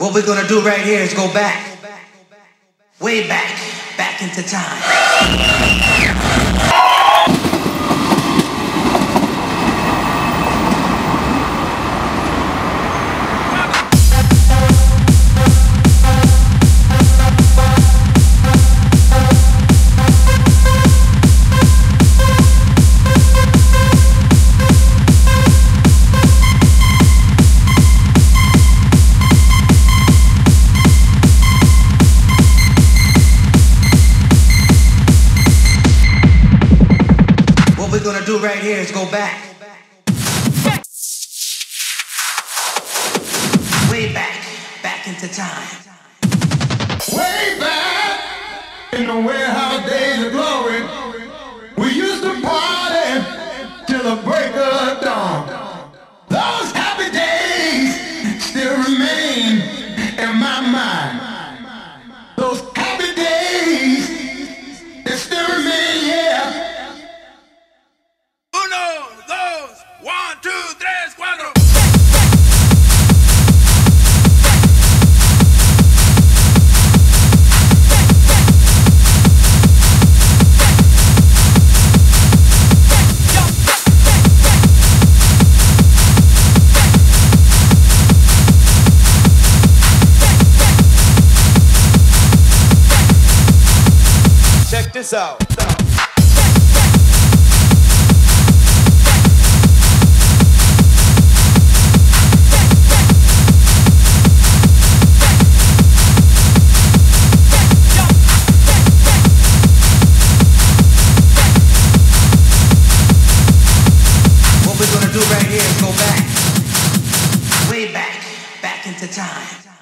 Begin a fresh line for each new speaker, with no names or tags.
What we're gonna do right here is go back, way back, back into time. Do right here is go back, way back, back into time.
Way back in the warehouse days of glory, we used to party till the break of dawn. Those happy days still remain in my mind. Those happy days, they still remain, yeah.
One, two, tres, cuatro.
Check this out.
Do right here is go back, way back, back into time.